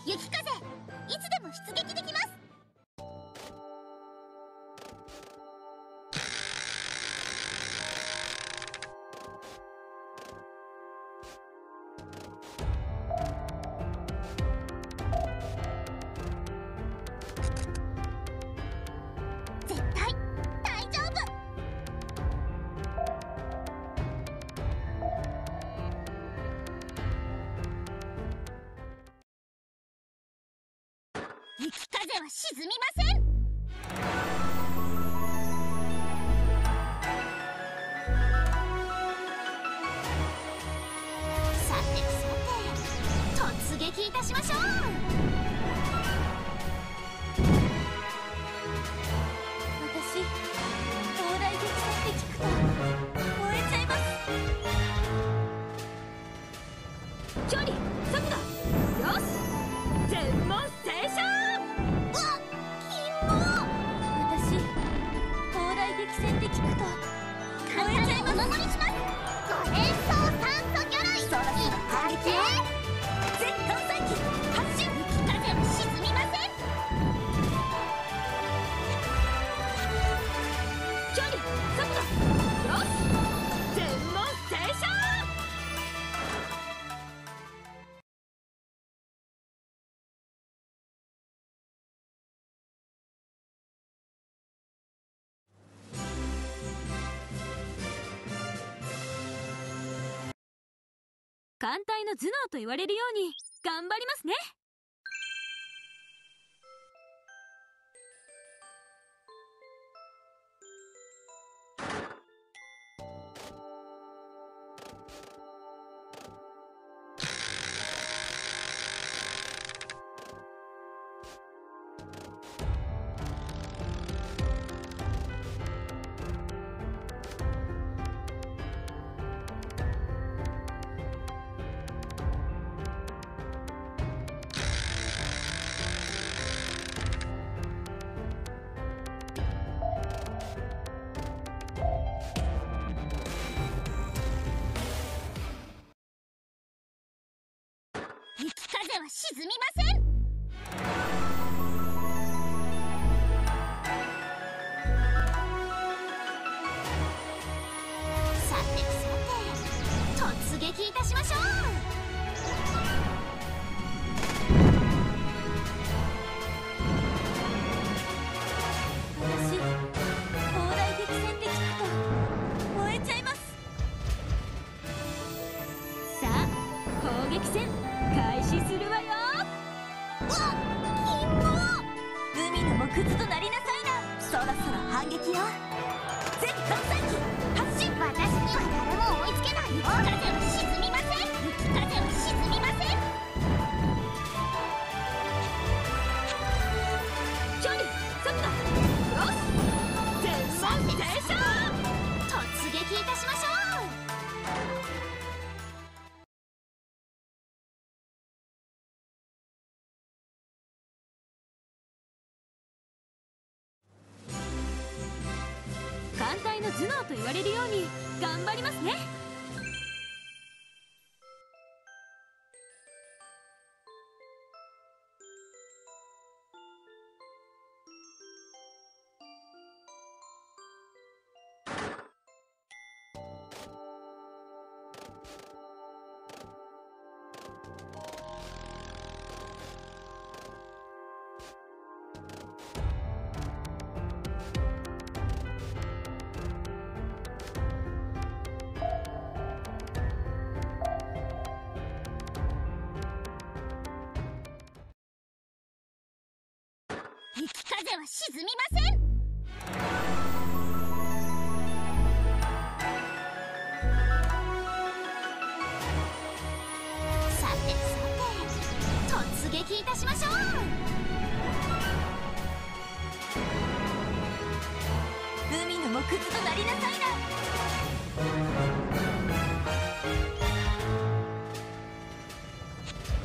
雪風、いつでも出撃できます。絶対大丈夫。雪風は沈みません。さてさて、突撃いたしましょう。私、東大激戦って聞くと燃えちゃいます。距離、速度、よし、全問正勝。うわっ、金棒。私、東大激戦って聞くと燃えちゃいます。お守りします。ご連想酸素魚雷、そろそろ反撃。全艦載機発進。雪風は沈みません。距離、速度、よし、全問正勝。艦隊の頭脳と言われるように頑張りますね。雪風は沈みません。さてさて、突撃いたしましょう。私、東大激戦って聞くと燃えちゃいます。さあ、攻撃戦開始するわよ。うわっ、金棒。海の藻くずとなりなさいな。そろそろ反撃よ。全艦載機発進。私には誰も追いつけない。雪風は沈みません。雪風は沈みません。距離、速度、よし、全問正勝。突撃いたしましょう。艦隊の頭脳と言われるように頑張りますね。雪風は沈みません。さてさて、突撃いたしましょう。海の藻くずとなりなさいな。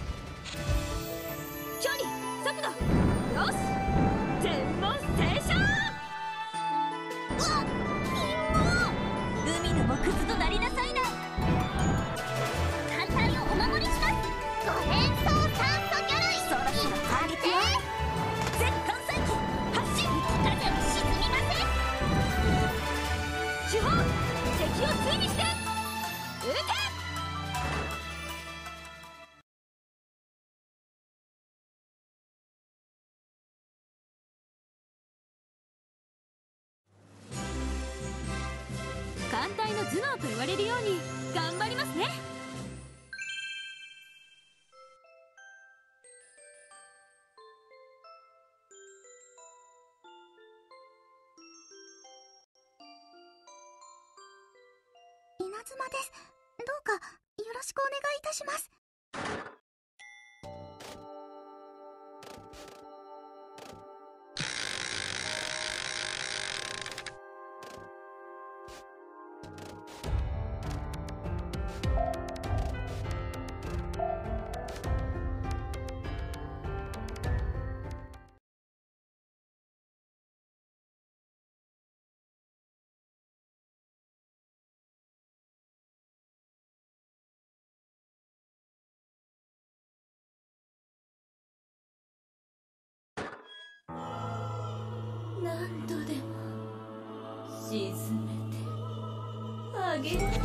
距離、速度、よし、全問正勝。 手法、敵を追尾して撃て。艦隊の頭脳と言われるように頑張りますね。 稲妻です。どうかよろしくお願いいたします。 何度でも沈めてあげる。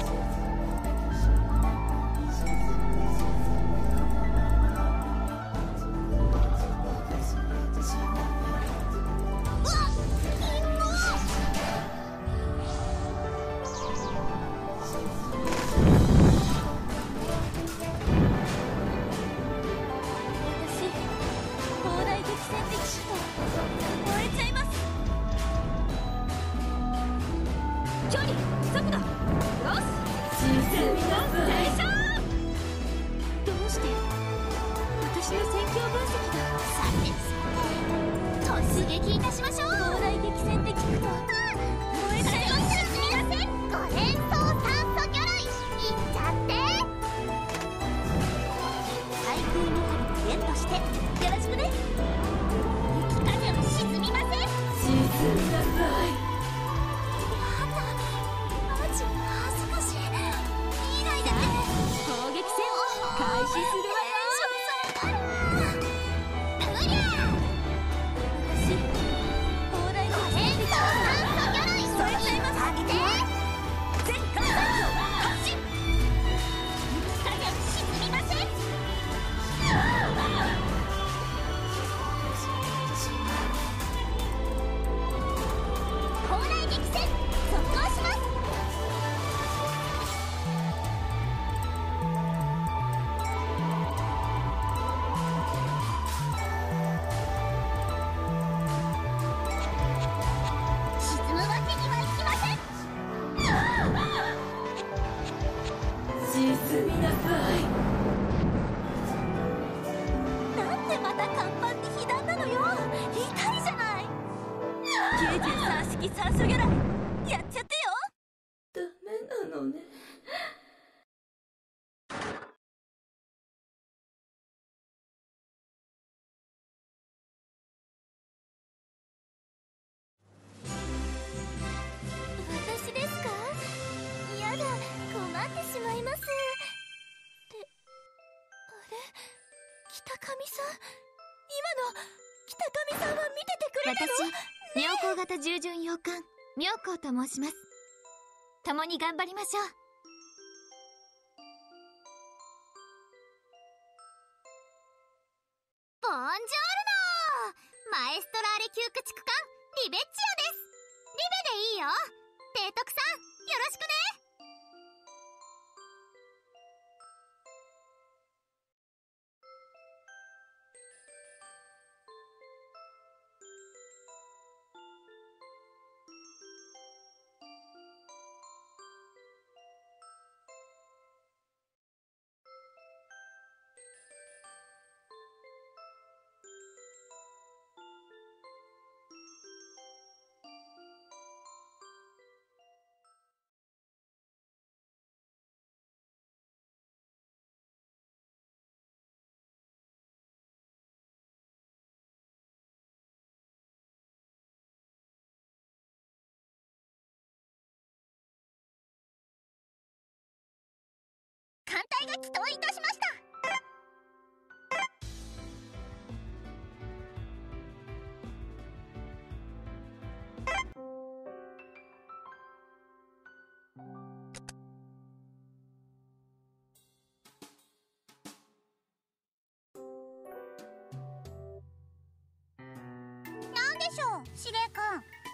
私、妙高型従順洋艦妙高と申します。共に頑張りましょう。ボンジョールノー、マエストラーレ級駆逐艦リベッチオです。リベでいいよ。提督さんよろしくね。艦隊が帰投いたしました。 しょう、司令官。